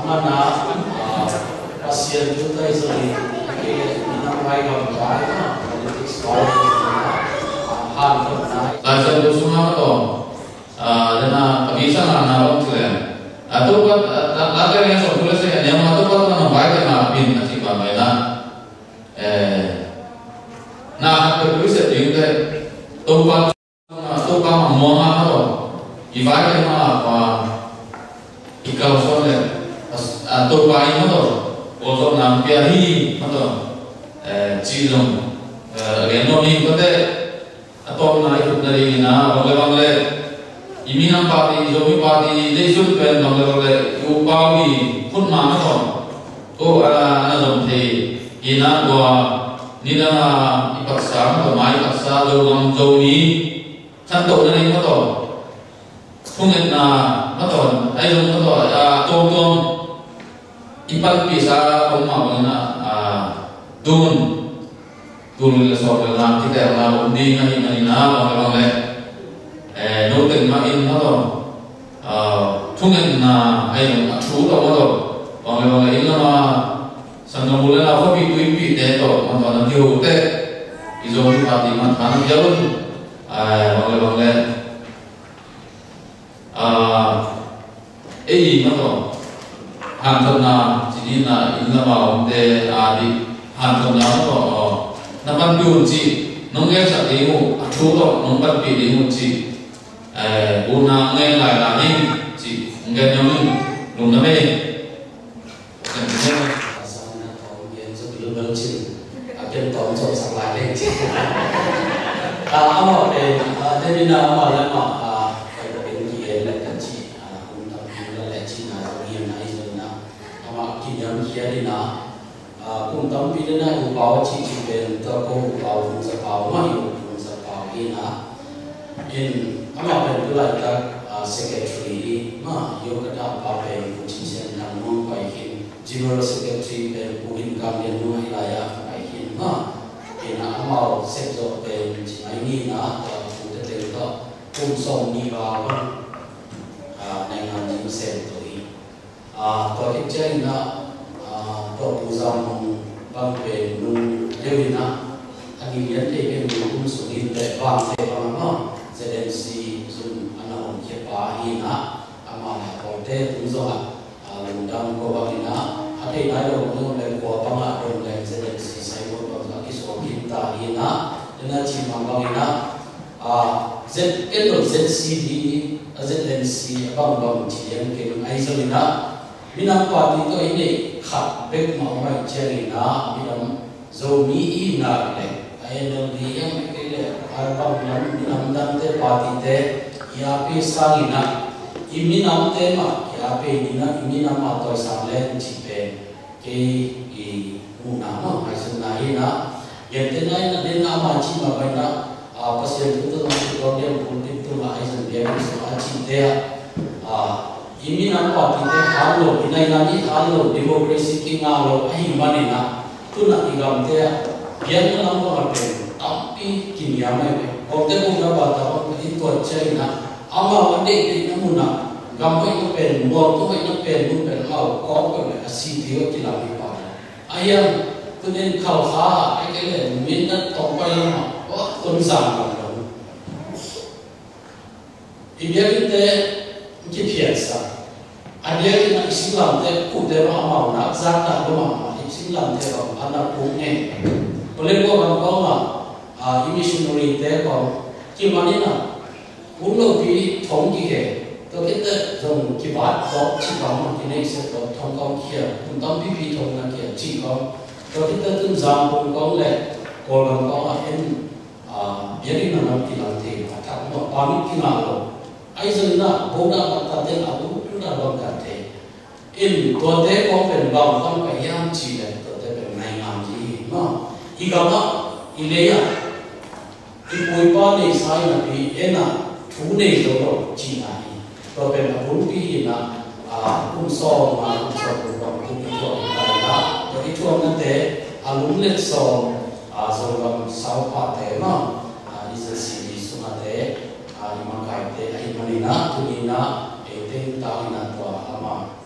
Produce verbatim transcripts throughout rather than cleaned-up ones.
mana pasien kita itu di minang baik atau baik politik soal hal terkait. Asal bersama tu, dana kabisa mana orang tu ya. Atau buat ada yang soal saya, yang atau buat mana baik mana pin nasi pakai na. Nah, terus juga tu buat tu kan mau apa tu? Ibarat mana apa? Ikau soalnya atau bayi mana tu? Untuk nampiahi mana? Cilung, renovasi kata atau naik dari na bangla-bangla. Ini nampak di zoom party di zoom pen bangla-bangla. Upawi pun mana tu? Oh ada ada zoom ti. Ina gua ni na ipaksa atau mai ipaksa lorong jauh ni. Cantik dari mana tu? Punget na mana? Ayo mana? Tong-tong ipat bisa rumah mana? Dun, dun soal dalam kita dalam undi ngai ngai na bang bang eh noten main mana? Punget na ayo chu tu mana? Bang bang ini nama sangat mulia lah. Kau pipi pipi deh tu mana nanti hote izin parti mana mana jauh. Bang bang eh mana? Hantarna jadi na ini nama undi adi hantarna mana? Nampak diuji, nongeng saat ini, aku tu nampak pilih uji. Una ngai lai lai ji, ngai nyomi, lom nama ni. Asal nak tahu yang sebelum berjin, akan tahu jauh sangat lain. Ah, amal eh, jadi nama amal lama. Kalau pergi elak kaji, untuk kita leci na, dia na itu na, amal kita kian na. Kung tampi na na upaw cici ben tako upaw kung sa paw mayo kung sa paw ina in ama ben tulay ka secretary ma yo kada pa ben kung cici na mo pa ikin general secretary ben puhin kam yan mo ilaya pa ikin ma ina ama sekso ben cimai na kung teteng to kung song ni ba na nga ni sen to i to kitchen na to uzam bang pe nu lewina ani yan te pe nu kum sungin te bang te bang ma zeden si zum ana on ke pa ina ama na ko te tu zo ha lundam ko bang ina ate na yo no le ko pa ma ron le zeden si sai ko to ka ki so kin ta ina na chi ma bang ina a z ke to z c d zeden si bang bang chi yan ke ai zo ina minang parti to ini khap bek mau mai cheri na minam zo mi ina le ayel di yang ke le arba minam minam dan te parti te ya pe sangina iminam te ma ya pe nina iminam ma to sang le chi pe ke i una ma ai sun na ina yente na ina den na ma chi ma bai na a pasien tu to to dia pun tu ma ai sun dia so a chi te a ini nampak kita halu, ini lagi halu demokrasi kita halu, ahi mana na, tu nak igam dia, biar nampak apa, tapi kini amai, waktu pun dapat tahu itu aja na, ama wande kita muna, gampai itu pen, waktu itu pen, pen halu, kau pen asyik dia kita lihat, ayam tu ni kau ha, ayam minat topai lama, wah tu zaman kan, ibiar kita kita biasa. Ada yang Islam te kuda ramau nak zakat rumah Islam te ram anak punya. Boleh kau orang kau mah missionary te kau gimana na? Ulo pi thong kike, to kita jom kibat kau cikau mah kini seto thong kau kia, untam pi pi thong nak kia cikau. To kita tu jam pun kau le, kau orang kau ah en biarin nama kita te, tak mau pamit kita lo. Aizan na boda mata te aku na bang kate in to te ko pen bang kam ka yam chi le to te pen nai ngam ji ma igama ileya ipoi pa ne sai na pi ena thu ne lo lo chi na ni to pen abun pi na a kum so ma kum so ko kum pi to na na to i thu na te alum le so a so lam sau pa te ma a is a si su na te a ni ma kai te ai ma ni na tu ni na e te ta ni na to ama a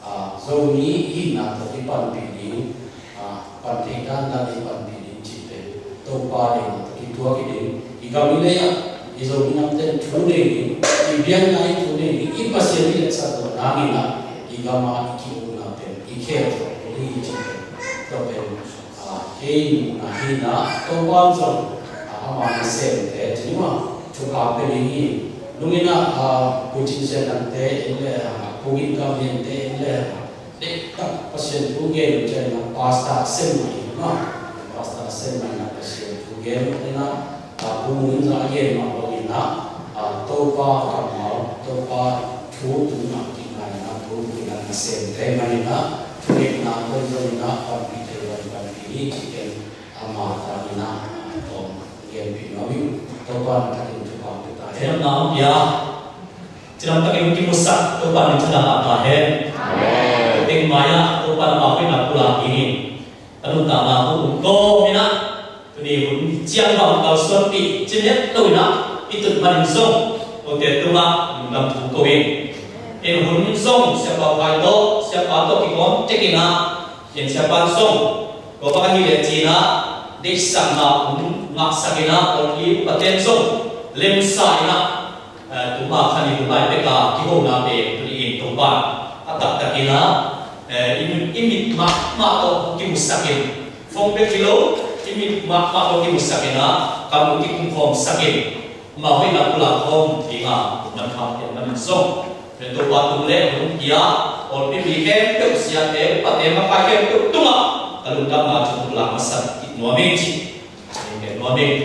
dầu ní in là tổ cái phần bị ní phần thể đan là cái phần bị ní chỉ để tàu qua để cái thua cái đến thì cao như đấy á thì dầu ní năm tên chú đề thì biến này chú đề thì ít bác sĩ đi sao rồi nãy là thì cao mà cái u là bên cái khéo cái chỉ cho bên cái là khi đó tàu quan trọng mà nó xem thế chứ mà chúng ta bên này lúc này là cố trình sẽ làm thế là cố gắng cao hơn thế là để các bác sĩ chú nghe được cho nên pasta xem này nó pasta xem này là bác sĩ chú nghe được là cố muốn ra nghe mà có gì đó tôi qua cảm máu tôi qua chú cũng làm cái này là chú cũng làm xem thế mà này là chú nghe là tôi rồi là còn bị thế rồi còn bị đi chỉ cần mà ta đi là còn nghe bị nói tôi qua là cái chú qua được ta thế nào bây chỉ làm các em kim một sắc tôi qua đến chỗ nào ta hết tiếng maya tôi qua bảo cái nào cũng là ini anu ta mà cũng có thế nè tôi đi cũng chiang vào cầu xuân bị trên hết tôi nè bị tụt bàn sông tôi để tôi mà làm thủ câu em em muốn sông sẽ vào vài đó sẽ vào đó cái con check in à em sẽ vào sông có bao nhiêu tiền gì nè để sang nào cũng ngạc sang nè còn khi bắt tiền sông lên sai nè tụi bà khăn đi tụi bà biết là cái hồ nào để tụi đi tụi bà à tập tập kia là im im mặc mặc ở cái một sakin phong bê kilo im mặc mặc ở cái một sakin là cầm một cái cung phong sakin mà hơi là cũng là không thì là mình học thì mình xong rồi tụi bà tụi lẽ cũng kia còn cái gì cái cái gì cái bắt em mà phải cái cái tung à cái lúc đó mà chúng làm mà sạch nói mình chỉ cái nói mình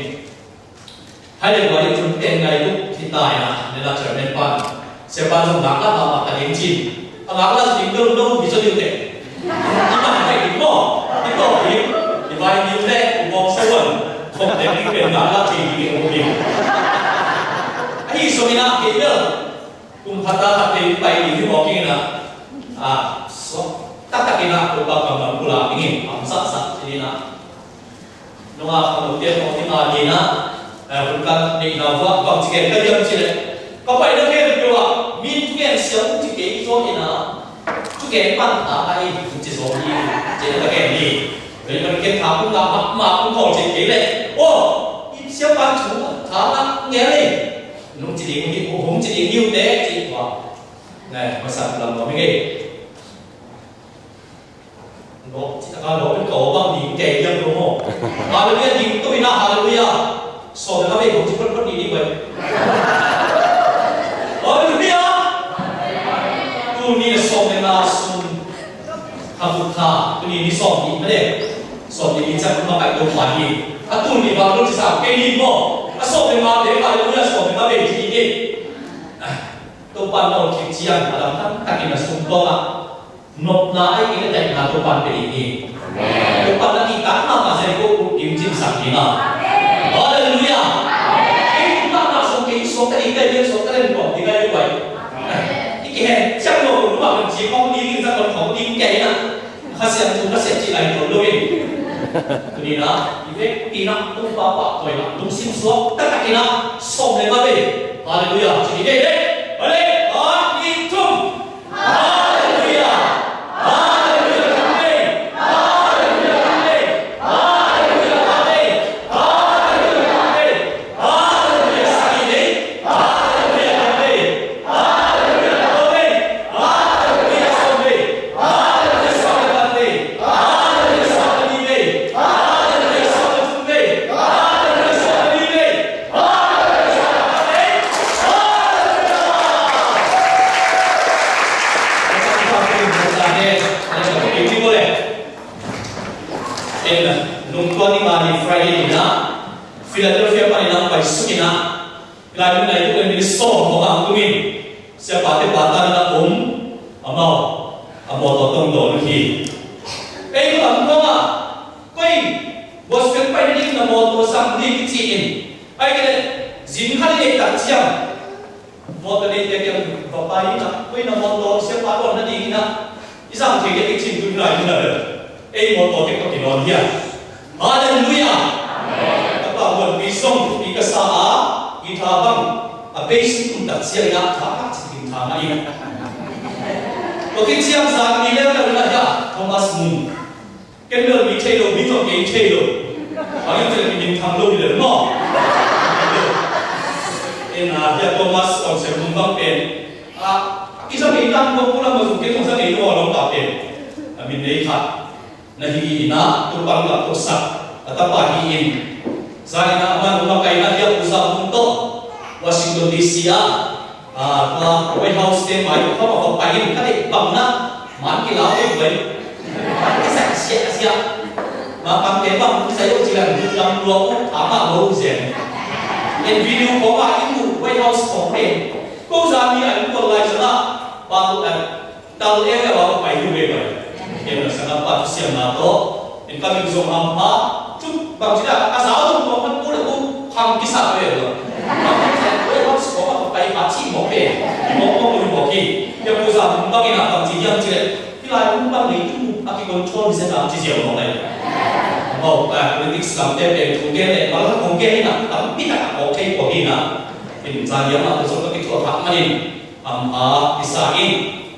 hay là gọi là chúng tên này lúc thì tài à nên là trở nên quan sẽ quan trọng ngã là mà ta đến chi ngã là gì đâu đâu bị cho điều này nhưng mà phải đúng không cái câu thì thì vài điều này cũng mong sâu hơn không thể đi về ngã là thì cái một điều ấy số mina cái nữa cùng thật ra thật thì phải đi với mọi cái là à số tất cả cái nào cũng bao gồm là cũng là cái gì ẩm sát sát thế này đúng không đầu tiên một cái là gì nữa bukan di nawa kau jika kerja macam ni, kau pada nak kerja juga, min tu kan siapa tu kerja itu ni na, tu kerja pan apa ini tu so ni, jadi tak kerja ni, jadi mereka tháp pun tak mak mak pun kau jadi kerja ni, oh, ini siapa tu, tháp nak kerja ni, nung jadi ni, hong jadi new deh, jadi wah, nah masa dalam kau ni, no, kita kalau kita kau bang ni kerja yang tu mo, kalau dia di tu ina haleluya. So là bây giờ chúng ta đi đi vậy. Ôi được chưa? Tu ni là so nên là sun tham phục tha, tu ni đi so đi mà đấy. So đi đi chắc cũng phải đồng hoàn đi. À tu ni vào lúc sao cái đi mo, à so nên mà để mà lúc so nên mà về đi đi. Tu ban đầu thì chỉ ăn mà làm thằng ta cái là sung to à. Nộp nãi cái này là tu ban về đi. Tu ban là đi cả mà mà sẽ có điểm chính xác đi nào. Hallelujah. Cái chúng ta nào sống cái số cái đi cái số cái lên còn thì cái như vậy. Cái cái hẹn chắc rồi đúng không? Mình chỉ không đi kinh ra còn không đi cái nè. Hắn sẽ chúng ta sẽ chỉ lại rồi luôn. Cái gì đó? Cái cái nó cũng bảo bảo rồi là đúng xin số tất cả cái nó sống lên mà về. Hallelujah. Chỉ cái đấy. Ở đây có đi chung. Hallelujah. Philadelphia paninang by sukina lalu na itu kan so orang tumin siapa te batan na um amau amau totong do hi eh ko am ko ma koi bos kan pai ni na mo to sam di ki in ai ke jin hal le ta chiam mo to ne te ke ko pai na koi na mo to siapa ko na di na isang ke ke chin tu na ni na eh mo to ke ko ki no dia hallelujah buat bisong di kesaa kita bang, abis itu tak siapa nak thapa cikin thama ini. có khi chiang giang đi lên là là Thomas Moon cái nơi bị thay đổi bị cho cái thay đổi ở những chuyện mình thằng lâu rồi mà nên là giờ Thomas còn sẽ không bằng tiền à cái sao mình đang không có làm một cái công việc này nó làm tạo tiền mình lấy thật là hi na tu bằng là tu sắc atau pagi ini saya nak memakai nadia usah untuk Washington D C ah ah White House dia mai kau mau pagi ni kali bang na man kita awak boleh kita saya siap siap Maka memang saya ujian dalam dua puluh lama baru saya. In video kau itu White House campaign, kau jadi aku kalau lagi sana baru dan tahu dia baru pergi juga. Yang sana pas siang nato, in kami bisa hampa, cuk bang tidak asal tu kau kan pun aku ham kisah dia. Kami saya White House kau pergi haji mope, mope mope mope. Yang kau jadi bagi nak bang jadi yang jadi, bila aku bang itu aku kontrol bisa nak jadi orang lain. Một là politics làm theo về thống kê này, nó là thống kê này là tấm biết là ok của mình là mình ra điểm là tôi có cái chỗ phạm mà mình am à isa in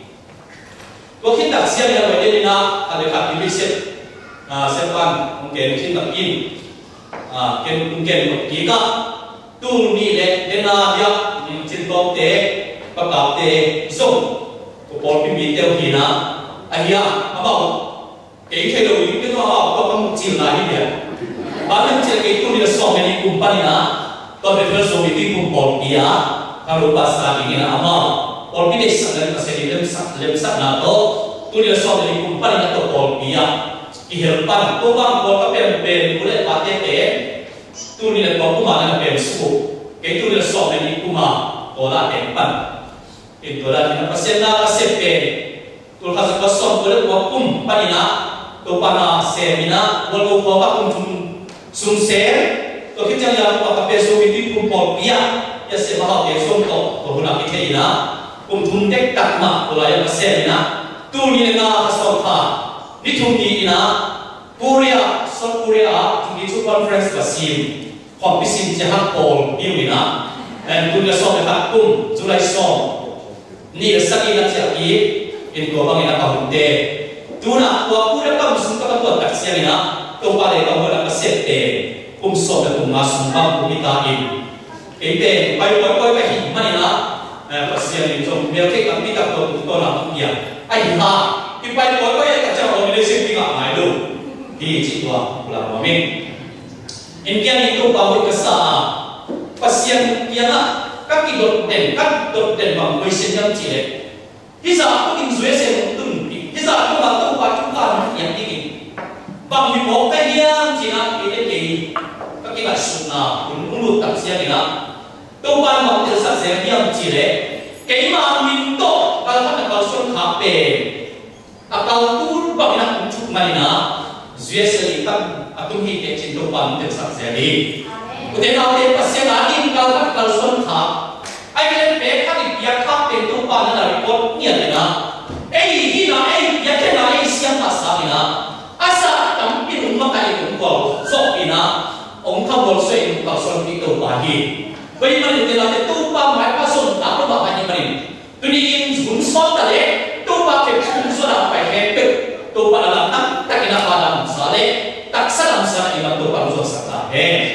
có khi đặc biệt là về đây là cái cái cái viết à sẽ quan thống kê khi tập in à cái thống kê một kỹ cả tu đi để để là việc mình trên công tế bắt đầu tế dùng của bọn mình bị tiêu gì na ai à mà bảo cái thay đổi cái đó có không chịu lại đi vậy, bản thân chỉ cái tu đi là so với những company na, còn về phần số bị cái cùng bọn kia, kalau pas lagi ni na ama, bọn kia sẽ là cái sẽ làm sắc làm sắc na to, tu đi là so với những company na to bọn kia, cái helpan, tu bang bọn các bên bên boleh pakai ke, tu đi là bọn cũng mà là bên số, cái tu đi là so với những cũng mà, đó là helpan, itu là những pasien na pasien ke, tu kalau có so boleh bọn cũng pani na. Tu pana semina, walau kau tak pun sum share, tu kita yang kau tak peso itu pun polpia, ya sebab dia sum tu, tu nak kita ina, pun tuntek tak mak, tu layan semina, tu ni nenga asal kah, ni tu ni ina, Korea, South Korea, tu itu conference basim, kompisin jahat pol, ini ina, dan tu dia som dekat pun, Julai som, ni sekali nak cakap, ini kau bang ina kau hunde. Tuna tua pura kamu suka kamu tak siapa ina, tu pada kamu nak sete, kum so dan kum masuk kamu kita ini. Ini bayi bayi bayi bayi mana ina, pasien ini so mereka kami tak tahu tu nak dia. Ayah, ini bayi bayi bayi kacau orang Malaysia tinggal mai lu, di citua pulang kami. Ini itu bawa kesah, pasien dia kaki dot den, kaki dot den bang Malaysia yang cilik. Hisa aku ingin zuai saya untuk bây giờ chúng ta tu qua chúng ta muốn nhận cái gì bằng những bộ cái hiên chỉ là cái gì các cái là sụn nào cũng cũng được tập xem gì đó tu qua một cái sắc sẽ hiên chỉ để cái mà mình to kalau kita kalau suruh H P atau tu bằng là cũng chụp mày nè duyên sự tâm atau hi cái trình độ bằng cái sắc sẽ đi có thể nào để pasien lagi kalau kita kalau suruh H ai lên bé các cái việc khác để tu qua nó là report nhận này nè eh ini na eh ya ke na eh siapa sabina asa tampi rumah kali kumpul so ina ông không có suy nghĩ son đi tu pagi bây giờ mình là tu pa mai pa son apa ba pani mari tu ni in sun son ta le tu pa ke sun so da pa he pe tu pa la tak tak ina pa dam sa le tak salam sa ina tu pa so sa ta he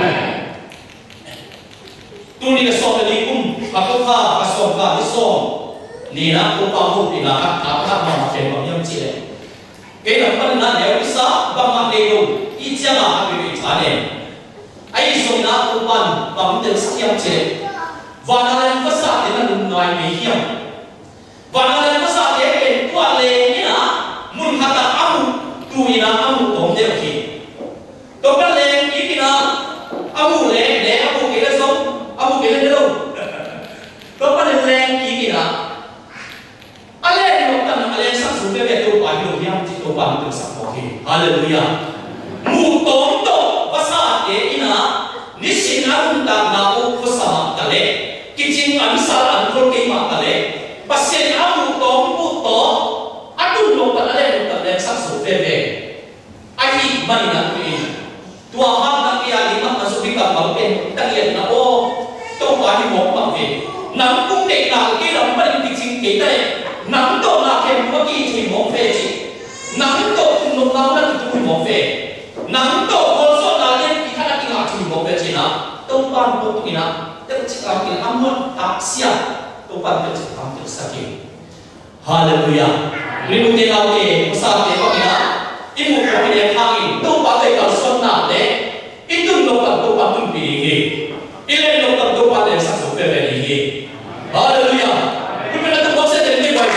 tu ni so ta li kum pa ko kha pa so ka ni so ni na tu pa mu ni na ka ka ma ma fe ma yam chi le ke na pa na ne wi sa ba ma de lu i cha ma ha bi bi cha ne ai so na tu pan ba mu de sa yam chi le va na la fa sa de na nu nai me hiam va na la fa sa de ke kwa le ni na mun ha ta amu tu ni na amu tom de ki to ka le ki ki na amu le le amu ke le so amu ke le lo to pa le le ki ki na Allen waktu nak Allen sang sudah dia tu pagi dia mesti tu pagi tu sang okey. Haleluya. Mutom to pasal dia ina ni sinar undang nau pasal tale. Kicing ansal anfol ke mak tale. Pasien amu tom puto adu lo pada Allen waktu Allen sang sudah dia. Ahi mana nak ni? Tua ham nak dia lima masuk di kamar pen tak lihat nak oh tu pagi mau pagi. Nam pun dek nak kita nampak kicing kita nắng độ là kèm có kỳ thì mong phê chị nắng độ không nông lao là thì mong phê nắng độ có số là liên kỳ khác là kỳ ngạc thì mong phê chị nào tông ban bộ tụi nào tức chỉ là kỳ âm hơn áp xia tông ban tức chỉ âm tức sa kỳ hallelujah ribu te nào ke musa te có kỳ nào imu có kỳ đẹp hàng tông ban te cầu xuân nào đấy ít từng nông ban tông ban tụi bì hi ít lên nông ban tông ban để sản xuất về về hi hallelujah chúng ta đã có sẽ đến đây vậy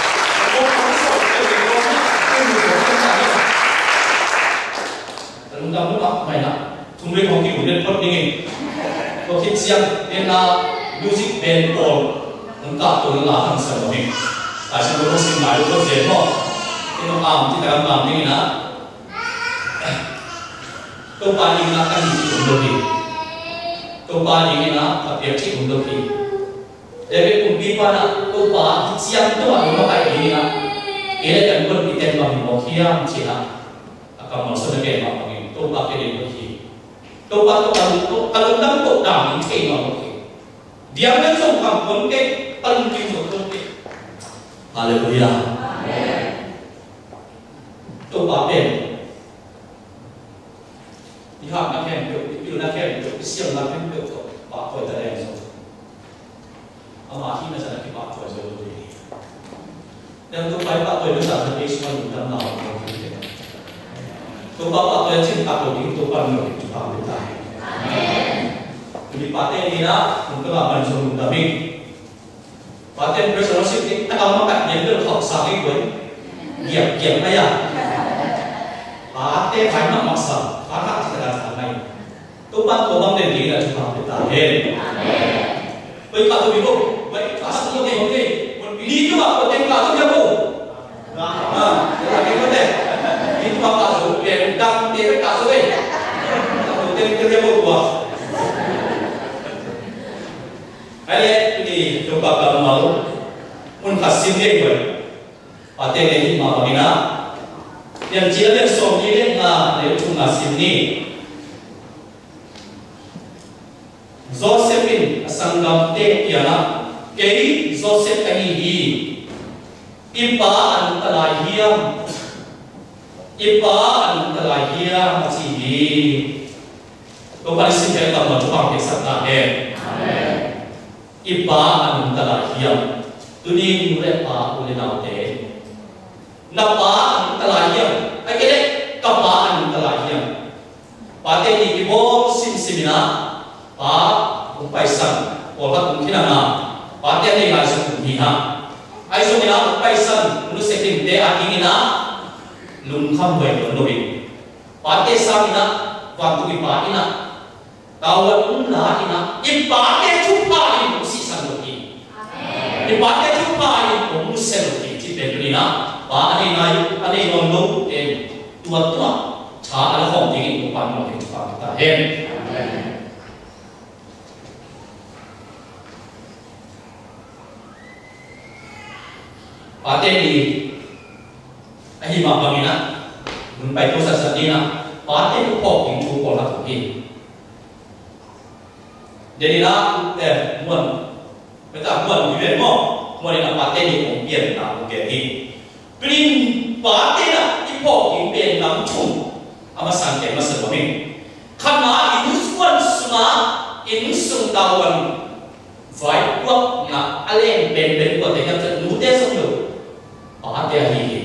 chúng ta muốn học mày nè chúng mình học kiểu đến thuật đi có khi xem nên là music band ball chúng ta tôi là hàng sản của mình tại sao tôi không xin lại được có dễ không nhưng mà làm thì ta làm như thế tôi ba những là cái gì cũng được đi tôi ba những là tập việc chỉ cũng được đi để cùng đi qua là tôi ba xem tôi là nó phải gì là cái này cần quân bị tên bằng một khi am chỉ là akan masuk ke dalam ini tu pakai dia pergi tu pakai kalau kalau nam tu dah ni ke mau ke dia kan so kampung ke paling tinggi tu ke haleluya amen tu pakai ni hak nak kan tu itu nak kan tu siang nak kan tu pakai tak ada so ama hi na sana ki pakai so tu dan tu pakai tu dah tak semua dalam nama tu bapa tu yang cinta tu itu kan menurut kita kita. Jadi paten ni nak mungkin akan suruh kami. Paten berselasih kita kalau makan yang berhak sakit pun, giat giat ayah. Paten banyak masa, pakai kita dah sampai. Tu pan tu bang dan kita cuma kita. Baik kalau begitu, baik asal tu ni okey. Ini juga paten kalau dia bu. Ah, jadi paten. Itu apa tu? Yang dam dia tak sesuai. Dia dia buat. Ayat ini coba kamu malu. Mun kasih dia buat. Pate ini mahu mana? Yang dia yang sombong dia na dia cuma sini. Josephine asanggam te kiana. Kei Joseph kani hi. Ipa antalahiam. Ipa antalahiam macam Kau paling singkat kalau cuma kisah terakhir. Ipa antalahiam. Tuning mereka oleh naute. Napa antalahiam. Akhirnya kapa antalahiam. Pada ini ibu sim simina. Pa upaisan. Olah mungkin ana. Pada ini langsung mungkin. Aisyah mina upaisan. Menurut sekim te akingina. Lung kham vậy còn lùi, bát cái sao ina, vàng tụi bát ina, tàu cũng là ina, ít bát cái chút bát thì cũng sĩ sang được gì, ít bát cái chút bát thì cũng sẽ được gì, chỉ để cái ina, bát anh này anh này ngon ngon, em tuột tuột, chả là không thì cũng bằng một cái bằng ta hen. Bát cái gì? Ahi mapamina, munpai tu sasadina, pate tu pok yang tu pola tu hi. Jadi nak eh muan, kita muan jual mo, muan nak pate ni ompian nak ompian hi. Pelin pate nak ipok yang pian nam chung, ama sangke masa bami. Karena ini suan suna, ini sung tawan, vai kuat nak alem ben ben kuat yang kita nude sungguh, pate hi.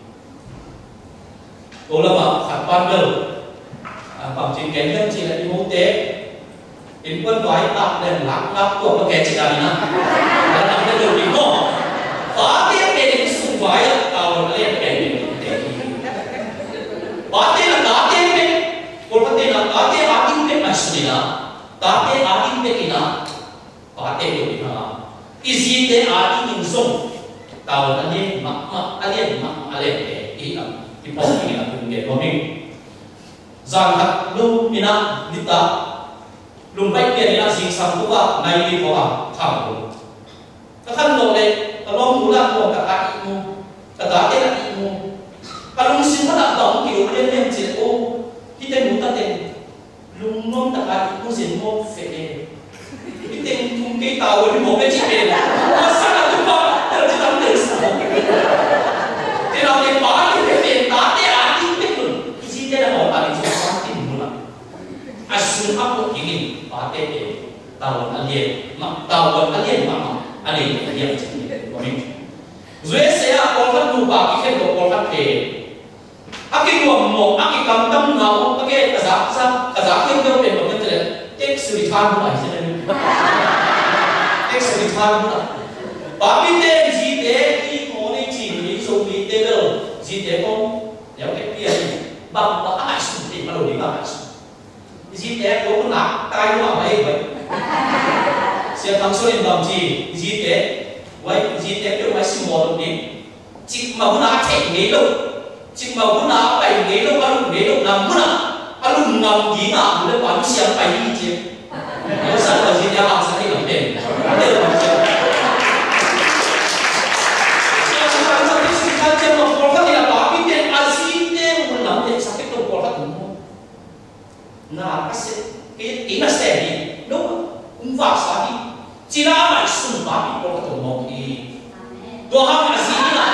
Ulama khát bandel, bằng chính cái nhân chỉ là đi mô tế, in quân toái tạm đền lắc lắc của nó kẹt chỉ là gì nè, là làm cái điều gì không? Phá tiếp cái những sùng vái tàu nó lên cái những cái phá tiếp là phá tiếp cái, còn phá tiếp là phá tiếp ác in cái mà gì nè, phá tiếp ác in cái gì nè, phá tiếp điều gì nè, cái gì thế ác in những sùng tàu nó lên mặc mặc lên mặc lên cái ý là di posting yang aku ingin bombing. Zangat lu mina nita, lu baik dia nina sing sambuka naik bawah kamu. Takkan lo le, kalau mula lo kata ibu, kata dia ibu. Kalau musim mana dong kau dia yang cik oh kita muta ten, lu nom tak ibu semua fede. Kita mungkin tahu ni mau bercakap, masa nak tu pak terjadi terus. sumok te la te pa te te ta te a ti te kun isi te na mo ta ni so sa ti mu la asun apo kini pa te te tawon alien ma tawon alien ma ma ani alien che ko mi zue se a ko fa tu ba ki khen ko ko fa te aki ko mo aki kam tam na o aki ka za sa ka za khen ko pe mo te le tek suri than ba se ne tek suri than ba ba bi te ji te ki ko ni ji ni so ni te lo ji te ko ya ke pi ai ba ba ai su te ma lo ni ba su ji te ko na tai ma mai ba sia thang so in dam ji ji te wai ji te ke wai si mo lo ni chi ma bu na te ni lo chỉ mà muốn nào bảy ngày đâu ăn ngày đâu làm muốn nào ăn ngầm gì nào cũng để bán xe bảy đi chứ nếu sao là gì làm sao đi làm tiền để làm gì sao sao sao cái sự tham gia một con cái là bán cái tiền ăn gì tiền muốn làm tiền sao cái đồ con cái cũng không nào cái sẽ cái cái nó sẽ đi đúng không cũng vào sao đi chỉ là phải sung bán cái con cái cũng một thì đồ hàng là gì là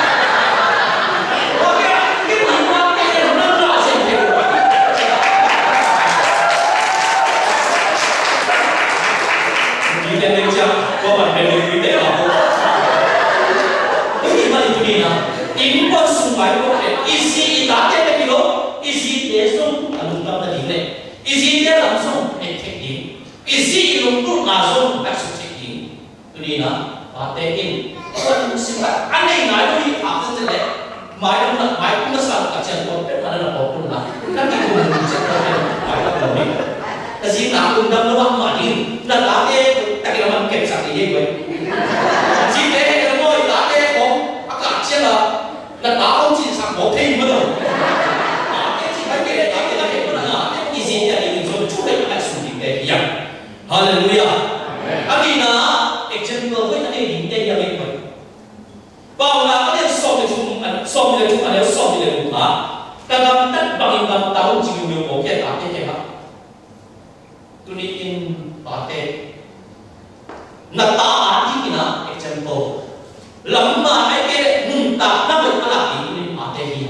có bạn bè mình quý tế là không cái gì mà itu ni na impon sumbai ko ke isi itate ke kilo isi desong alung tam tadi le isi dia langsung etek ni isi ilung tu langsung tak sucik ni tu ni na patein kon sifat aneh ngai tu ni apa saja le mai pun nak mai pun asal kacian ko pe mana nak pun lah kan itu mungkin cakap mai tak boleh kasi na undang luang mani na late tak kira man kep sak ye gue ji te ke mo late ko aka chia la na ta không chỉ sak mo thei mo đâu a ke chi ba ke ta ke la ke ko na te ki ji ya ni so chu ke na su ni te ya hallelujah amen na example với anh em te ya le ko bao là anh em so de chung an so de chung an so de le ko ha ta gam tat bang in gam ta không chịu nhiều ko ke ta ke ke ha tu ni in ba te na ta ati kina example lamma ai ke nun ta na ko ala ki ni ate hi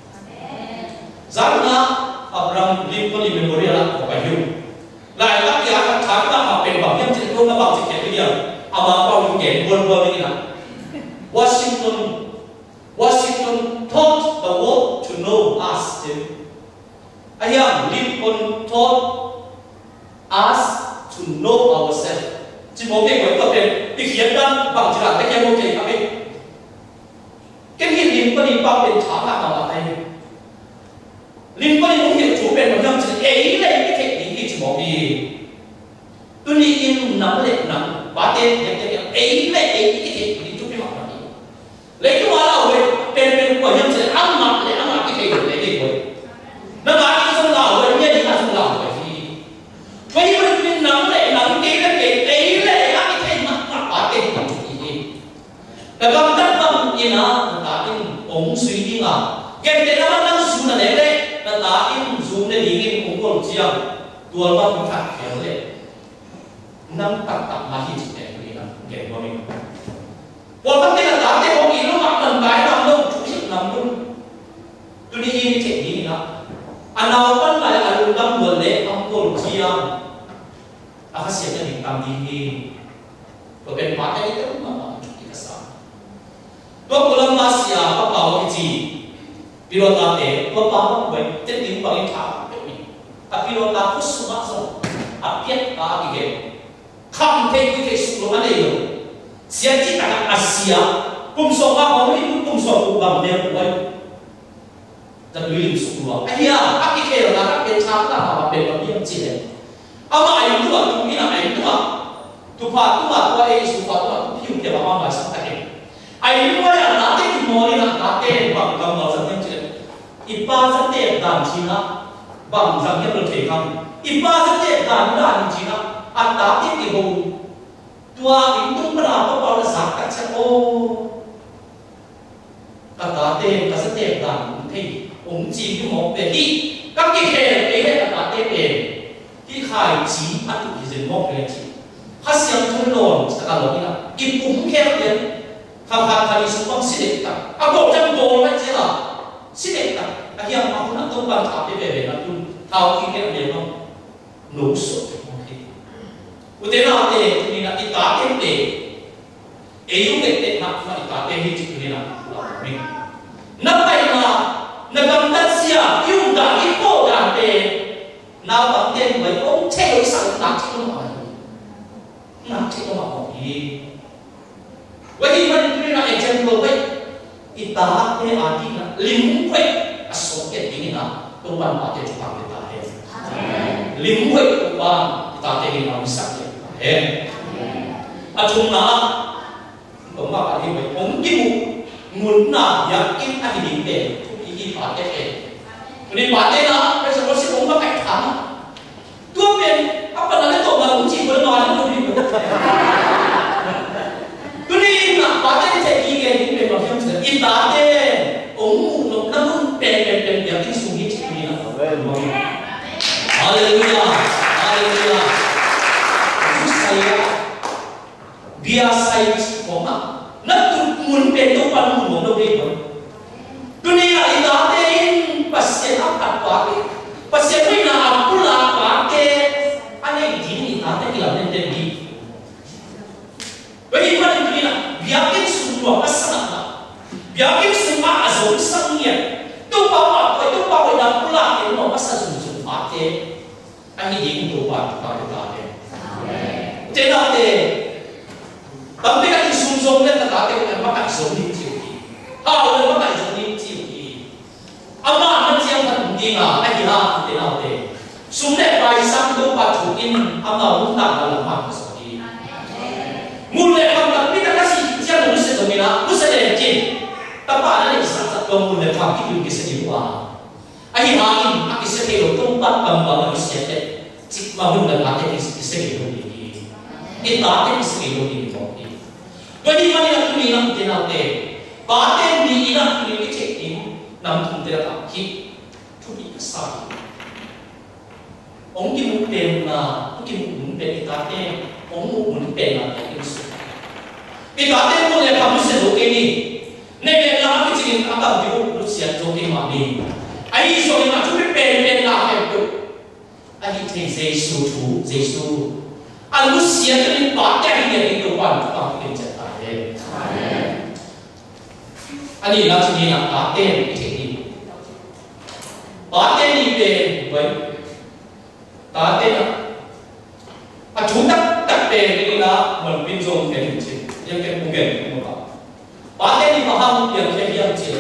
zarna Abraham Lincoln memorial ko ba yu lai ta ya ka tha ta ma pe ba yam chi ko na ba chi ke ni ya ama pa lu ke bon bo ni na Washington Washington taught the world to know us too ayam Lincoln taught us to know ourselves chỉ một cái người tập luyện đi khiến đâm bằng chỉ là cái cái môi trường các bên cái hiện liên quan đến bao bên thả lạc vào tay liên quan đến những hiện chủ bên mà nhầm chỉ ấy là cái thể lý chỉ một gì tôi đi in nắm lệ nắm bá tên những cái ấy là ấy cái thể lý chủ bên mặt này lấy cái hóa là về bên bên của nhầm chỉ ăn mặc để ăn mặc cái thể lý để rồi nó nói cái sông lào về như thế là sông lào về gì vậy mà mình nắm lệ nắm cái cái cái ấy cái con đất không như nó ta in ống suy đi mà cái cái nó đang xuống là đấy đấy là ta in xuống để đi cái ống còn chiang tua nó cũng phải kéo đấy năm tập tập mà khi chỉ để đi là kéo vào mình còn vấn đề là ta cái ống gì nó mặc cần cái nằm đâu chủ sức nằm đâu tôi đi in cái chuyện gì đó anh nào vẫn lại là luôn đâm buồn đấy ông còn chiang à phát hiện ra mình làm gì rồi bên ngoài cái đó mà tôi có làm mà xia có bảo cái gì, ví dụ ta để có bảo nó vậy, tất nhiên bảo cái thảo cái gì, tapi ví dụ ta có số mắc rồi, áp biết ta cái gì, không thể cái cái số nó này rồi, xia chỉ là cái xia, cùng số mắc họ mới cùng số cùng bằng nhau vậy,จะลืมสูงไอ้ยาอักที่เคเราละเป็นชาวต่างมาเป็นแบบนี้จริงเลยเอามาไอ้ตัวตรงนี้นะไอ้ตัวตัวผ่าตัวตัวเอสุผ่าตัวผิวเกี่ยวกับความหมายสังเกตไอ้ตัวอย่างนั้นที่คุณมองนี่นะนักเต้นบางกำลังสังเกตจริงอีป้าสังเกตด่านชีนะบางสังเกตเราเถียงกันอีป้าสังเกตด่านด่านชีนะอันตาที่กี่หงตัวอินตุ้งปราบก็บอกว่าสักกัจจโออันตาเต้นกับสังเกตด่านที่องค์จีนที่มองเป็นที่ก็กี่เคเองอันตาเต้นเองที่ขายจีอันตุกิจมองเป็นจีข้าเสียงทุ่งโลนสักการณ์นี้นะอีปุ่มแค่เดียว khang khang khali supang sidik tak ako jang go mai chela sidik tak ahiam aku nak tumpan tapi bebe nak pun tahu kita dia no nusuk utena te ni nak kita te eyu te nak nak kita te ni ni nak ni napai na nagamtat sia yung da ipo da te na bang ten mai ông che sang nak chi no nak chi no ma ni vậy mình cứ nói example vậy, ít ta thế à thì là lim vậy, à số cái gì nè, tôi bạn bảo cho chúng ta biết ta hết, lim vậy tôi bạn ta thấy cái nào sắc vậy, hết, à chúng ta, tôi bảo là như vậy, ông kêu muốn nào giờ kêu anh đi về, tôi đi phá cái gì, tôi đi phá cái đó, bây giờ tôi sẽ không có cách thắng, tôi biết, apa namanya tôi là cũng chỉ với nói tôi đi. Tuni nak baca cek ini ni memang yang sudah kita ada, orang nak namun pen pen pen dia ini sungai cek ni lah. Haleluya, haleluya. Saya biasa ini semua. Nak tu mun pen tu pan mun mun doi pun. Dunia kita ada ini pasien apa pakai, pasien ni nak apa lah pakai. Ane ini ada di dalam ni. Bagaimana ini nak biarkan semua masalah, biarkan semua azam sangnya. Tu bawa, tu bawa dah pulang itu masa sumsum pakai. Ani ini tu bawa kita kita ada. Tidak ada. Tapi kan sumsum ni tak ada kan makan sumsum cium. Hal ni makan sumsum cium. Ama macam penting ah, ani lah tidak ada. Sumsum bayi sang tu pacuin, ama undang dalam makan. Mulai kami kita kasih siapa nulis itu mina, nulis ada jin. Tapi ada yang sangat kemudian kami itu bisa dibuat. Akhir hari aku sekali tempat kembali manusia itu, cik mahu dan ada yang sekali ini. Kita ada yang sekali ini kok. Bagaimana yang kami nak kenal deh? Badan ni nak kami cek ini, namun tidak kaki, cuma kesal. Orang kita mungkin lah, mungkin mungkin kita deh. Ông muốn bền là cái sự. Vì cả tên tôi là không sẽ được cái gì. Nên là nó cái chuyện ta tầm thì cũng được sẽ được cái mà đi. Ai rồi mà chúng biết bền bền là cái được. Ai thấy Giêsu chủ Giêsu. Anh lúc sẽ cho nên bảo cái gì để được quan trọng cái chuyện này đấy. Anh đi làm chuyện là bảo tên cái gì. Bảo tên đi về với. Bảo tên là à chúng ta đặt đề cái là mình bin dùng cái hình gì, những cái mô hình của nó. Bạn ấy đi vào hang những cái hiện gì,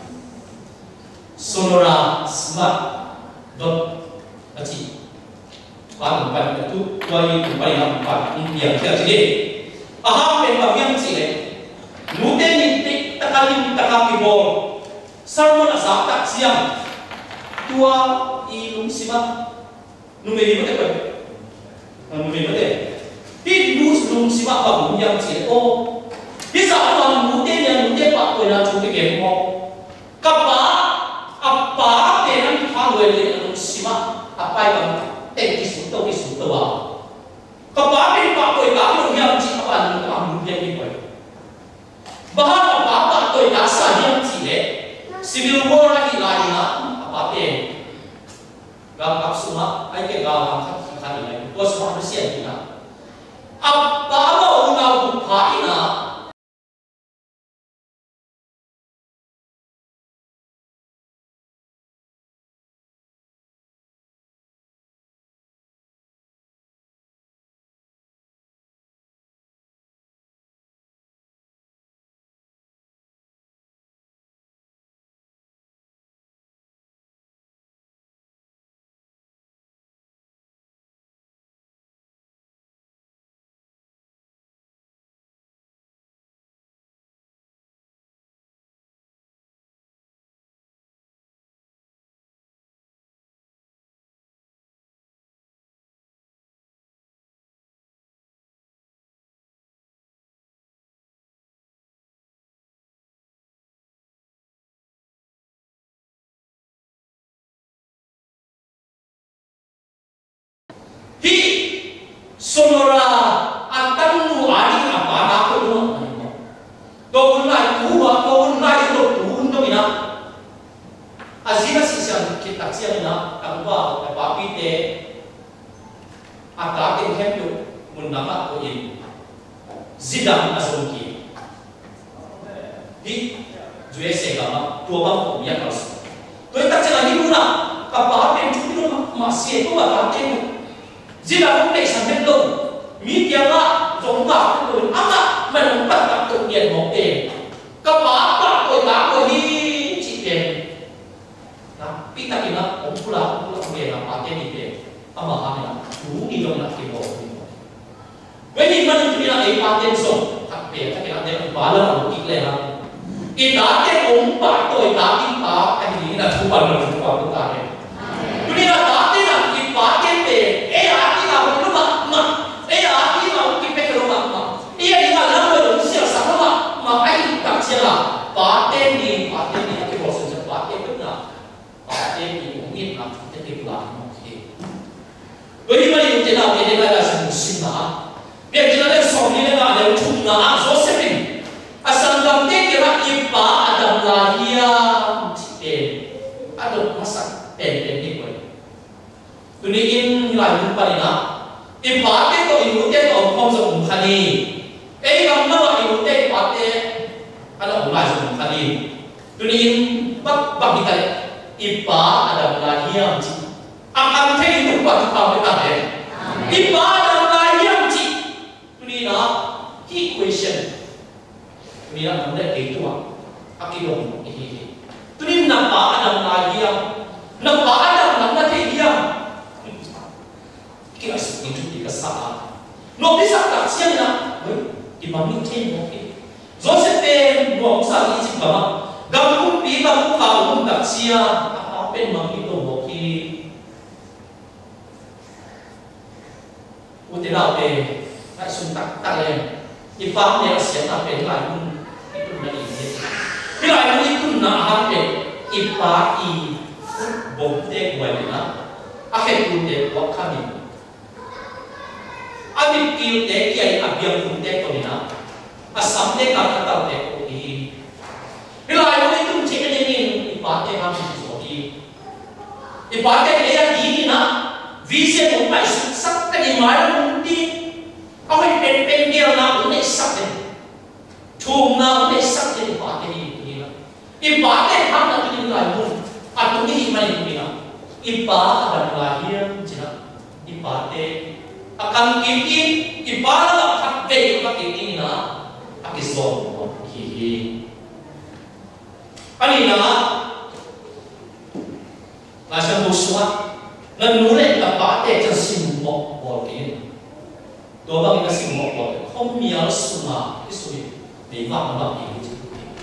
sonora, smart, dot, là gì? Bạn bạn itu quay cùng bạn làm bạn những cái gì? À hang bên vào hiện gì đấy? Mute ni tik takalim takapibor, sarmo na sa tak siang, tua ilung sima, numeri berapa tu? Numeri berapa? Di lus lung simak bagus yang ciri oh, di saat orang muda yang muda pak pernah cuci gemuk, kapa apa yang kita boleh lung simak apa yang eh disuruh disuruh awak, kapa yang pak pernah lung yang ciri apa yang kamu muda ni boleh, bahan apa apa tu dasar yang ciri, civil war lagi lain apa yang, gak semua, ayat gak angkat kali lain, bos manusia ni lah. Apa mau nak buka ina? Hi sonora atang nu ari apa nak tu, kau chiang na ang wa ka papi te aka te hem tu mun nama ko in zidam asong ki di juye se ka ma tu ba ko ya ka so to ta cha ni muna ka pa te chu ni ma se ko ba te zidam ko te san te lo mi tia ma zong ba ko ama ma long pa ta to yen mo te ka pa pa ko ta ko hi chi te na pi ta ki na om pula pula ko ya pa te ni te ama ha na tu ni dong na ki bo when in man tu na ai pa te so ka pe ta ki na te ba la ko ki le ha ki ta te om pa to ta ki pa ka ni na tu ba na tu pa tu ta ne tu ni na ta te na ki pa te te e a ki na ko ma ma e a ki na ki pe ko ma ma e a ni na na lo si sa ma ma ai ta chi la pa te ni pa te ni ki bo so sa pa te ko na pa te ni ni na te ki la no ki với mà những thế nào thì đây là sự sinh hóa việc chúng ta đang sống như thế nào đều chung là số xếp mình à sang đồng thế thì là im bá adam là hiam chỉ để adam masak để để đi quay tụi này in lại những bài nào im bá thế có im thế có không dùng khăn đi cái làm nó là im thế bá thế anh ông lại dùng khăn đi tụi này in bắt bắt đi cái im bá adam là hiam chỉ ang ang thế itu buat kita kita deh. Ibadah lain sih. Ini na key question. Ini na mana itu ah. Akilom ini. Ini nampak ada lain. Nampak ada mana dia. Kita itu kita salah. No bisa tak siapa na. Imam itu mungkin. Joseph pun buang salah itu apa? Gampang pi gampang kau tak siapa. Apa pun mang itu mungkin. Ute nào về lại sung tắc tắc lên thì phá này là sẽ là về lại cũng ít cũng là ít thế cái lại cũng ít cũng là ham về ít phá ít bông tê ngoài này na à cái cũng tê quá khá nhiều à bị kêu tê cái à biếng cũng tê còn na à sắm tê cả cả tàu tê cũng đi cái lại cũng ít cũng chỉ cái này ít phá tê ham gì rồi ít phá tê cái này gì na vì sẽ không phải sắc cái gì nói không đi, ông ấy bên bên điều nào cũng để sắc đấy, chùm nào cũng để sắc đấy thì bảo cái gì thì là, thì bảo cái tham là cái gì lại muốn, à đúng cái gì mà cũng đi nào, thì bảo là là hiếm chứ nào, thì bảo cái, à càng kiếm kiếm, thì bảo là khắc về cái cái gì nào, à cái số của cái, anh ấy là, là sao mua số lầnนู้นกับป้าแต่จะสิมบอกบอกกินตัวบางทีก็สิมบอกบอกเขามีอะไรสุนัขที่สุดดีมากมากอีกจริง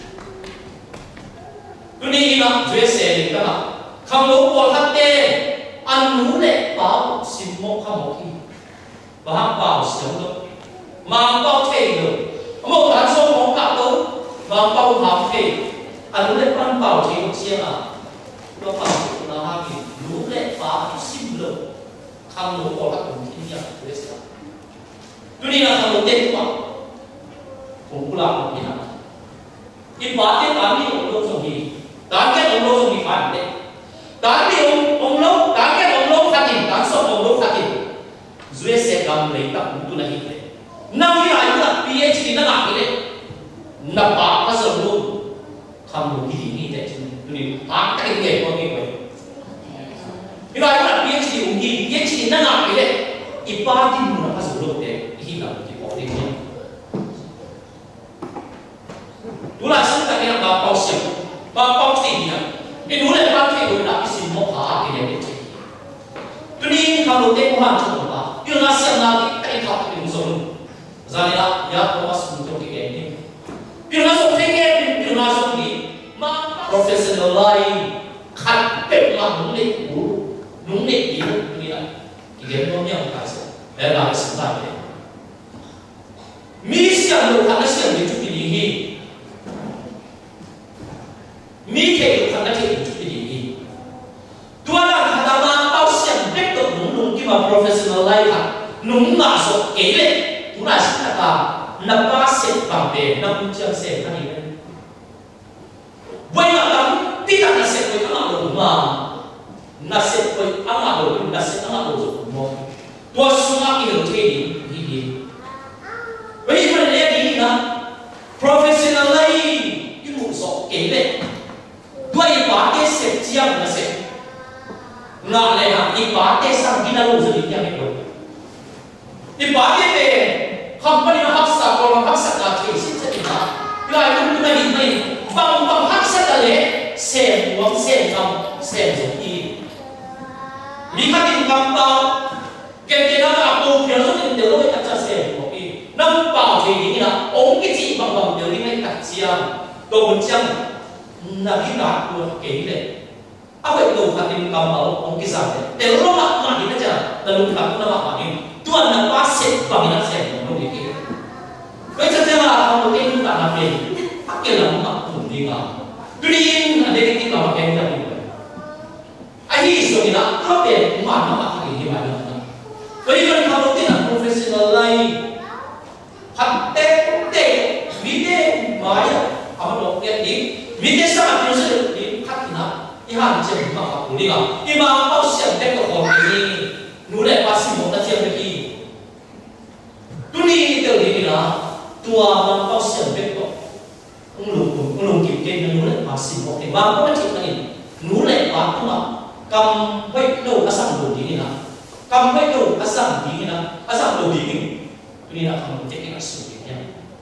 ตัวนี้นะช่วยเสียดีกันนะคำรู้บอกทัดเต้อันนู้นป้าสิมบอกเขาบอกกินป้าป้าเสียงเลยมาป้าเท่เลยเมื่อการส่งของกับตัวมาป้าหาเท่อันนู้นปั้นป้าเท่เชียร์อ่ะตัวป้าตัวหากินรู้เลยป้าสิมเลยคำรู้บอกทัดตรงที่นี่ช่วยเสียตัวนี้นะคำรู้เต้ตัวผมกุหลาบนี่นะอีป้าเต้ตามที่องค์โลกทรงมีตามแค่องค์โลกทรงมีฝันเต้ตามที่องค์องค์โลกตามแค่องค์โลกขัดอินตามส่งองค์โลกขัดอินช่วยเสียกรรมเลยตักมุตุนะฮิเลยนั่งที่ไหนก็ พี เอช ดี นั่งอ่ะเลยนับป้าก็สรุปคำรู้ที่ดีนี่แต่ตัวนี้หาแต่เก่งกว่านี้ไปที่ไหนก็ พี เอช ดี องค์ที่ พี เอช ดี นั่งอ่ะเลยอีป้าที่มุนะก็สรุปเต้ที่เราที่บอกได้เนี่ยดูแลสิ่งต่างๆเราเป่าเสียงเป่าเป่าสิ่งนี้ไอ้ดูแลบ้านที่ดูแลสิ่งมหาเกี่ยวกับสิ่งตัวนี้คำรู้เต้ผู้หันจุดว่าที่เราเสียงเราที่ไอ้เขาที่มุสลิมจานี่ละยาตัวสมุนที่เก่งนี่ที่เราส่งที่เก่งที่เราส่งนี่มา professional ขัดเป็นมาหนุ่มเด็กหูหนุ่มเด็กอีกนี่ละที่เก่งน้องเนี่ยมันการเสียแล้วเราสิ่งต่างๆมีเสียงเราขัดเสียงที่จุดนี้มีแค่อยู่ทางนั้นที่จุดนี้ตัวนั้นขนาดนั้นเอาเสียงเด็กตัวหนุ่มๆที่มา professional ค่ะหนุ่มหน้าสดเก๋เลยตัวนั้นสิ่งต่างๆนับว่าเสร็จบางเบนนับเชื่อเสร็จนั่นเองวันนั้นที่นั่นเสร็จไปก็มาลงมา nasi koi ama do nasi ama do mo tua sunga ki ke di di wei mana le di na professionally ki mu so ke le dua ipa ke se chiam na se na le ha ipa ke sang gina lo se di yang ko ipa ke pe company na haksa ko na haksa ka ke sin se di na lai tu na ni mai bang bang haksa ta le xem wang xem kam xem giống y mi khát tin kam bao cái cái đó là tu hiểu rất là nhiều lối đặt ra xem của y năm bảo thì như là ống cái gì bằng bằng nhiều đi ngay đặt chiang đồ một chiang là cái đó của cái này áp dụng đồ khát tin kam bao ống cái gì đấy để lúc mà mà đi nó chả là lúc khát nó mà mà đi tuan là quá xem bằng nó xem của nó cái vậy cho nên là không có cái chúng ta làm gì cái là nó cũng đi vào Green ada di kita makan kita ni. Ahi so ni nak apa mana nak lagi di mana. Bagi orang kalau tidak profesional lain, hatte te, mide maya, apa dok ya di, mide sama terus di hatina, ihan macam apa boleh kan? Imam kau siap dek kau ini, nulai pasti mau tak siap lagi. Tuni itu ni lah, tua imam kau siap dek kau. Nung nung kịp kênh nó nule masih một cái bang có chuyện này nule bang tu mà cầm quay đầu asam đồ đi nè cầm quay đầu asam đi nè asam đồ đi ini nak kamu cek ini sudah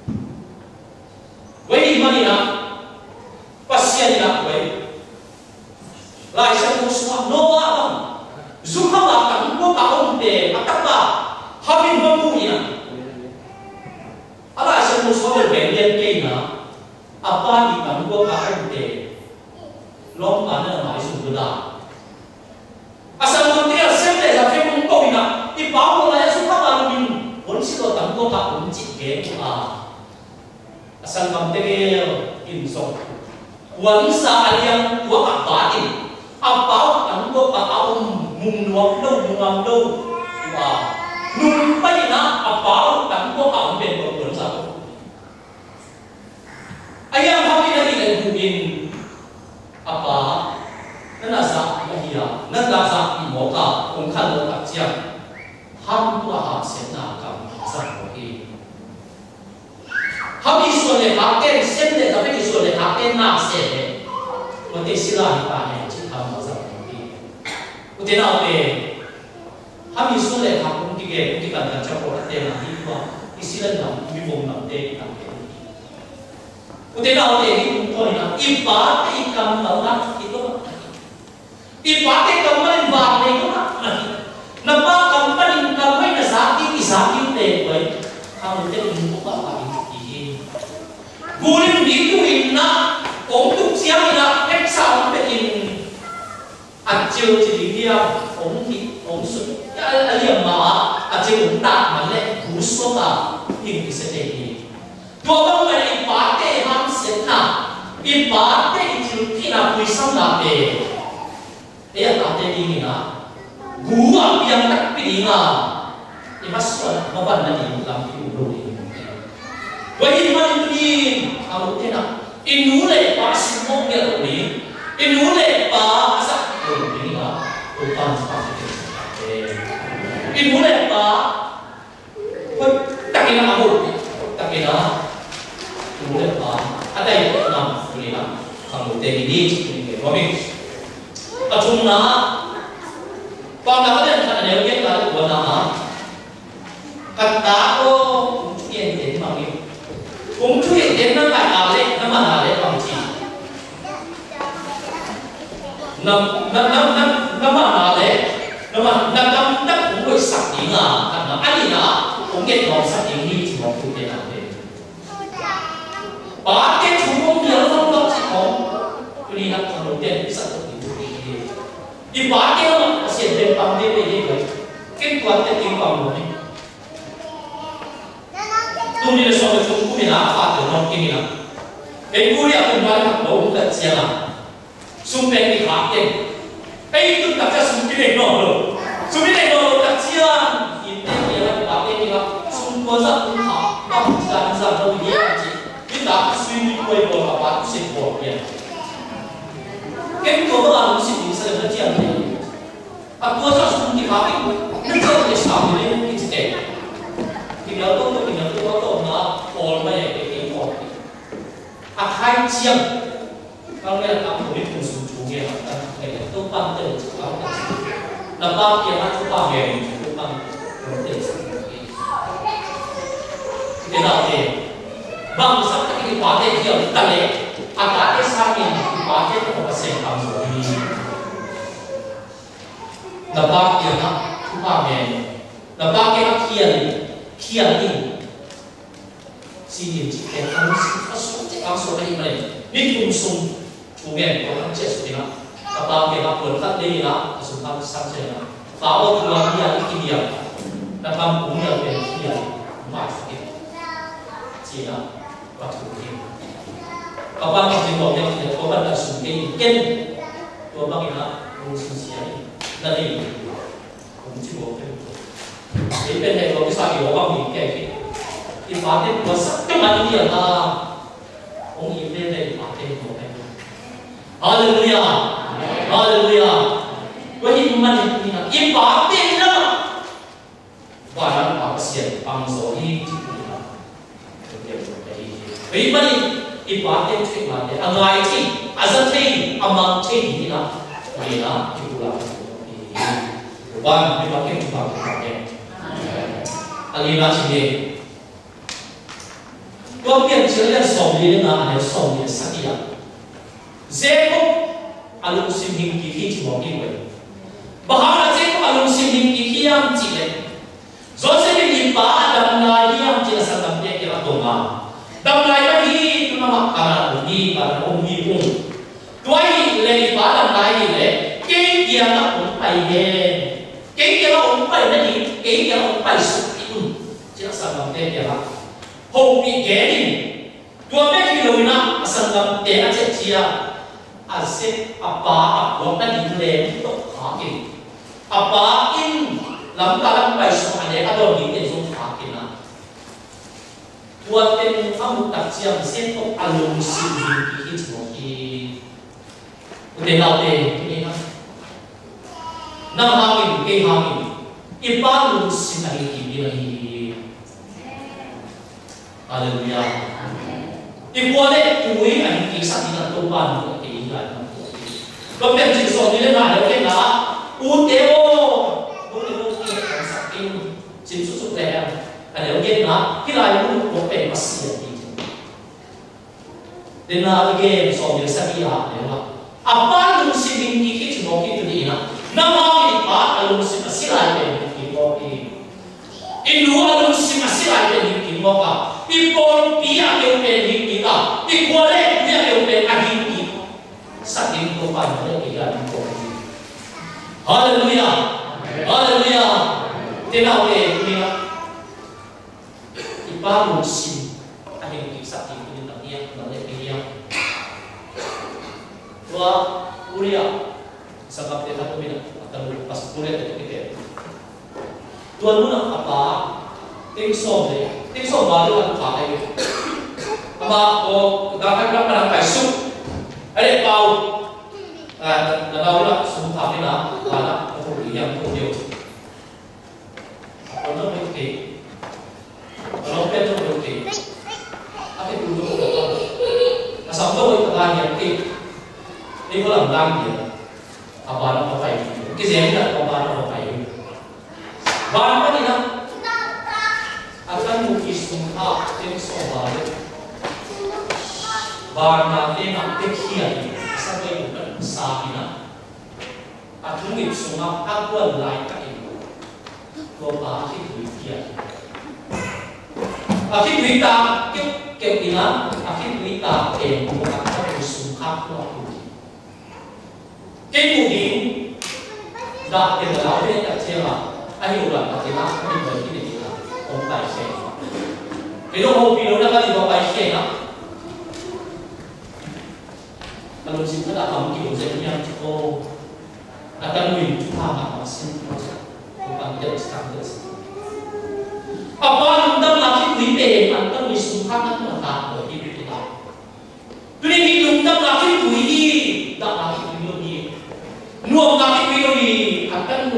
vậy đi mà đi nè pasien đi nè vậy lại sang một số no apa dù không là cảnh của cả ông để bắt tập ba habis bambu đi nè lại sang một số người bệnh nhân kia nè apa di bangku kain te long mana mai sudah asal menteri semte sampai mungko ina di bawah lah suka malu min polisi lo bangku tak kunci ke ah asal menteri insok wansa aliang dua kapatin apa bangku kaum mungnuang do mungam do wah numpai na apa bangku kaum ben berpulsa ayam kami dari negeri apa nanasa bahia nanasa imoka ungkan lo takjian ham tua ham sena kam sang koki kami sudah haken sende tapi sudah haken nak sende mesti sila hipanya cita masa koki utena oke kami sudah hakun tiga kita dan cakap tena hipa isilan nam bibom nam te nam Utena oleh itu poinnya, ibarat ikan banget itu, ibarat kemarin banget itu nanti, nampak kemarin kemarin sakit sakit deh, boy, kamu jadi buka lagi ini, guling itu ina, untuk siapa ina, eksa untuk ini, acil jadi dia, om hit, om sud, ya dia mah, acil untak mana, busuk tak, ini bisa jadi. Dua orang ini ibarat ham sena, ibarat itu kita bisa nabe. Dia tak ada ini na, gua yang tak pilih na, ini masuk apa nanti dalam hidup ini. Bagi mana ini, kamu kena, ini mulai pas mungkin ini, ini mulai pas asal ini na, bukan seperti itu. Ini mulai pas, tak kena kamu, tak kena. Mulai apa? Ada yang enam boleh lah. Kamu tadi ni, ini kami. Acungna, kalau ada yang ada yang lain buat nama, kata oh, yang jadi mami, untuk yang jadi nama ale, nama ale pangci. Nam, nam, nam, nam, nama ale, nama, nam, nam, nam, untuk sakti na, karena ada na, untuk orang sakti ni cuma untuk yang ale. Ba cái thủ công nhiều không có chỉ có đi học thằng đầu tiên bị sắp được đi đi đi ba cái nó là hiện lên bằng đi đi vậy kết quả thì kiếm bằng rồi tôi đi là so với chúng tôi là phát triển nó kinh nghiệm cái cú này cũng nói học đấu là chia là xung quanh bị phá tiền cái tôi đặt ra xung cái này nó rồi xung cái này nó đặt chia nhìn thấy nhiều là phá tiền thì là xung quanh rất cũng khó bằng ra ra đâu đi đã suy nghĩ quay bộ là bạn sẽ bỏ tiền cái của các bạn sẽ bị sai rất nhiều Aku rasa semua kita ini nanti kita sama ini kita. Kita tu tu kita tu tu na all mai kita all. Akhai ciam kalau kita tak boleh pun sujudnya, kita tu pantai cakap. Lepas kita tu pantai, tu pantai. Kita tahu ni, bangsa kita pantai dia tak leh. Agak esaknya pantai tu pasal kamu ini. Lepas dia nak pantai, lepas kita kian kian ini. Sini kita kamu asal asal ni mana? Ni pun sum cuma orang cakap ni nak. Lepas kita berkat ni nak, asal kamu sampai nak. Kalau tuan dia ini dia, lepas punya dia dia macam Cina waktu ini. Kapan kita boleh kita kapan dah sungguh ken tua bagi nak urusan siapa nanti mungkin boleh. Jadi pen kalau bisa kita orang ni kayak ni paten besar macam ni lah. Orang ini dari paten boleh. Haleluya, haleluya. Wahai iman ini, ini paten lah. Barang apa sih bangsa ini? Vì vậy, ít quá thêm chuyện là để anh ai thì, anh dân thì, anh mang thì gì đó, vì đó thì cũng là thì quan vì vậy cái chúng ta cũng phải nghe. Anh đi nói chuyện gì? Tôi biết chỉ là sống đi đến nào, anh sống đi sát đi à? Dễ không? Anh luôn xin hình kỳ khi chỉ một cái người. Bà hỏi là dễ không? Anh luôn xin hình kỳ khi em chỉ lên. Rồi sẽ bị nhìn bà đầm lại khi em chỉ là sản phẩm để cái là tổng hợp. Đầm lại cái gì nó mặc cả đi và ông đi ông tôi lấy phá đầm lại gì đấy cái kia nó cũng phải đen cái kia nó cũng phải cái gì cái kia nó cũng phải sụp đi chỉ là sản phẩm tên kia là hồng bị ghé đi tôi biết khi lùi nó sản phẩm tên nó sẽ chia à sẽ à ba à bốn cái gì lên tốt khó kì à ba in làm ta làm bài số anh ấy ở đâu những cái số khó kì nào Tuan tem kamu tak siap sentuh alung sini kiki semua ki. Udah laute ini kan. Nam hamin ke hamin. Ibalung sinari kini lagi. Haleluya. Ibuane tuwi ani kisah tidak tuan untuk keinginan. Kemudian jika soalnya nak ada kena uteo. Boleh boleh saking cinta sudah. Ada orang nak kira itu bukan masih ada. Dan lagi soal sahaja ya. Apa yang mesti dimiliki cuma kita ni nak. Nama kita kalau mesti masih ada di bawah. Indo kalau mesti masih ada di bawah. Ipon pihak yang penting kita. Ikualnya pihak yang penting kita. Saking tuan ada kita di bawah. Haleluya, haleluya. Tenau ni. Baru sim ada yang kisah ini tentang dia tentang dia dua kuliah sebab dia tak boleh atau pas kuliah itu kita tuan mana apa tingsom deh tingsom baru kan pakai apa oh dapat dapat dapat sup ada bau ah dan bau lah semua pakai nak mana aku yang aku dia kalau kita kalau kita tu berarti, apa itu dulu? Asal tu kita dah ngerti, ini kalau dah dia, apa nak pakai? Kita jadi tak apa nak pakai? Bahan apa ni nak? Akan mungkin semua jenis soal. Bahan nanti nak dekian, sampai bukan sahina. Akan mungkin semua aku lain kali. Kau bahan itu dia. Akhir berita, kau bilang akhir berita yang bukan kau sungkap kau ini. Kau mungkin dah kita lalu yang kecewa, akhir ulang kecewa, kau bagi dia orang baik saya. Kalau mau pilih orang kali orang baik saya, kalau cinta tak kamu kau jadi kau akan menjadi apa masih bukan jadi standar. Apa undang laki beri pe, undang disungkan itu nak beri kita. Jadi kita undang laki beri, tak laki beri ni. Nuam laki beri, akan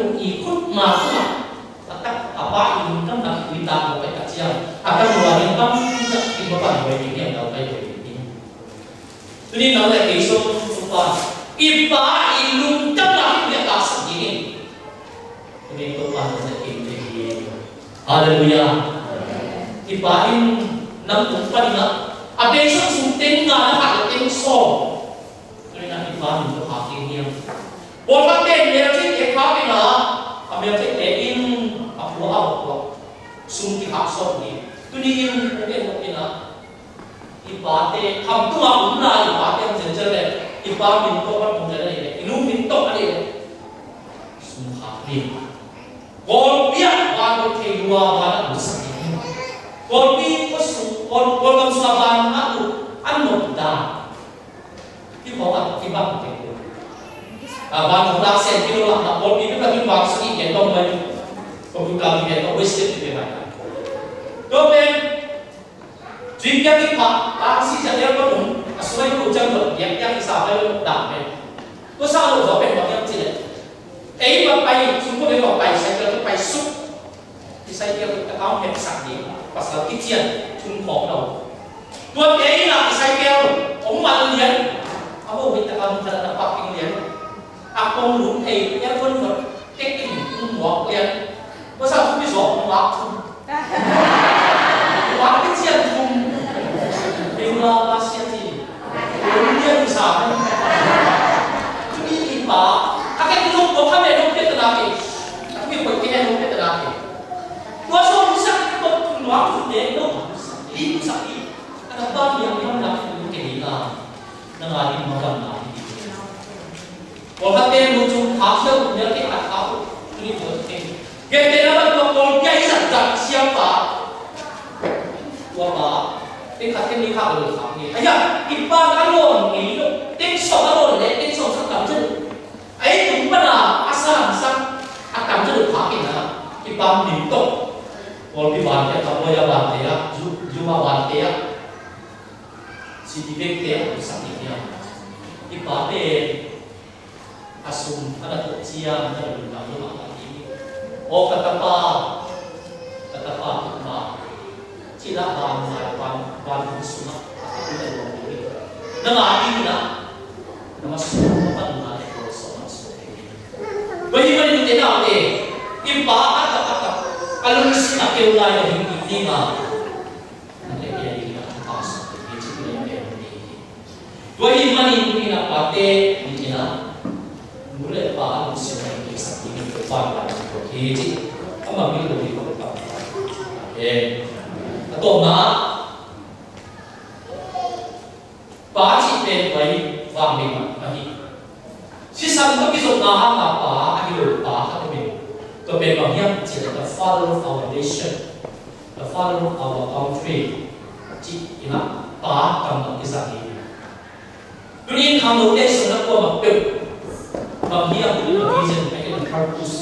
rồi thì niệm đầu tay rồi thì cho nên nó lại cái số số quan ipa ilum trong là cái cả sự gì cho nên tôi quan là cái gì hallelujah ipa in năm cũng phải nữa à bây giờ chúng tên ngà nó học tên số cho nên là ipa mình có học kinh nghiệm bộ phát tên nếu thích cái khác cái nữa à nếu thích cái in học của học của sung cái học số gì cho nên cái cái cái nữa ibadah ham tu am na ibadah yang jelas ibadah minto kan menjadi ini ilmu minto ada semua ni kalau biar baru kedua baru besar kalau bi kosu kalau kalau saban aku anu kita di bawah ibadah itu abang sudah sen kilo lah kalau bi kita bang segi yang dong baju komputer kita itu wasted di mana kemudian jika kita taksi saja pun sesuai hujan ber yang yang sampai damai, tu selalu sampai bagian sini. Eh, bapak sungguh dia bapak saya kira bapak suk, saya kira kita tahu yang sakit, pasal kician cungkong dah. Tuan eh nak saya kira orang lihat, apa kita kalau kita dapat pilihan, apa belum eh yang pun ber tekin umur lihat, pasal tu bisa waktu. Waktu kician cung Bila pasien ini, dia bisa. Jadi iba, kakek dulu bukan dia dokter terapi, tapi bukan dia dokter terapi. Dua orang bisa kita berkeluar sudah itu, ini bisa ini. Kenapa dia yang nak mungkin kita, dengan ini macam ni. Kalau dia lucu, hasil dia kita tahu ini betul. Kita dapat kalau dia sedang siapa, wah. Tiếng khát tiếng đi khát được khát gì? Anh nhá, ít ba cái lồn nghĩ được tiếng sổ cái lồn đấy tiếng sổ sắc cảm chân. Ấy chúng bắt là asa làm sao? À cảm chân được khát gì nữa? Ít ba niệm tụng. Còn cái bàn cái tập bây giờ bàn thế á, dù dù mà bàn thế á, chỉ đi về thế cũng sáng đi nhau. Ít ba về asum ada tu cia ada benda tu macam ini. Oh kata apa? Kata apa? Kata chỉ là bàn giải bàn bàn cũng xuống á, cái này là một cái, nó là cái gì đó, nó mà xuống nó bắt đầu là cái số nó xuống cái gì, vậy thì mình thế nào để im bá ắt ắt ắt ắt, anh xin là kêu lại là những cái gì mà, cái cái gì là pass, cái chữ này cái gì, vậy thì mình mình là bát tê mình thế nào, muốn là bá nó xin là cái sắc cái cái bát là cái gì, ông mà mình được thì không được, okay. Tổ na ba chỉ tên với vàng mình mà đi. Khi sang các cái dụng na hàng là ba anh được ba các mình. Cái bên bằng hiệp chỉ là the father of our nation, the father of our country. Chỉ là ba cầm cái gì? Tuy nhiên hàng đầu tiên sẽ là qua mặt biểu bằng hiệp là vision hay là purpose.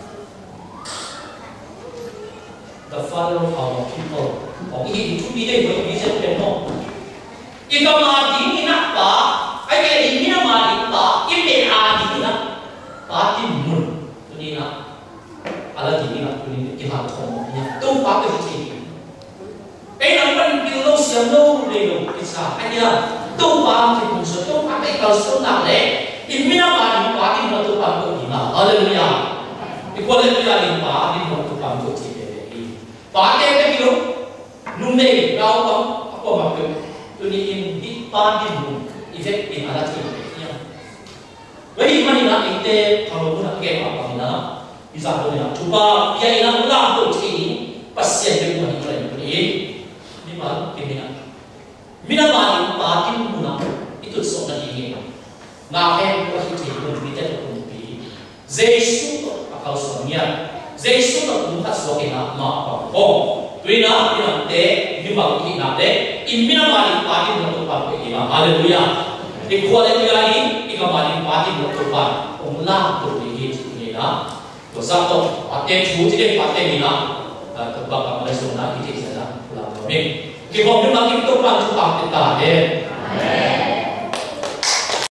The father of our people. Ông ấy thì chúng đi đây với cái gì đấy không? If cái mà đi như nào ba, cái cái đi như nào mà đi ba, if cái à đi như nào, ba thì muốn, cho nên là, à là gì nào, cho nên cái hàng không nhá, đâu ba cái gì gì, cái nào vẫn kêu lâu xiêm lâu đây rồi, cái sao, anh nhá, đâu ba thì cũng sợ, đâu ba cái cầu sống nào đấy, if như nào mà đi ba thì nó đâu ba cái gì nào, hallelujah, cái quan hệ là đi ba thì nó đâu ba cái gì đấy, ba cái cái kiểu nung này rau không apa maksud tu ni in di pan di nung efek in ada tu ni vậy mà ni nak ite kalau pun nak ke apa ni nak bisa tu ni nak cuba dia ina ulang tu ini pasien dia pun ni ni ni baru kini nak mina mari patin guna itu soal ini ngahen ko hiti pun kita pun pi Yesus akal suaminya Yesus pun tak soal nak ma oh tuy nó đi làm thế nhưng mà cũng chỉ làm thế in mina mari pati nó tụt vào cái gì mà hallelujah thì qua đây cái gì thì cái mari pati nó tụt vào ông la tụt đi cái gì đó rồi sau đó pati chú chỉ để pati gì đó tập bạc làm cái số nào thì chỉ sẽ làm làm mình cái vòng chúng ta tiếp tục làm chúng ta tiếp ta đấy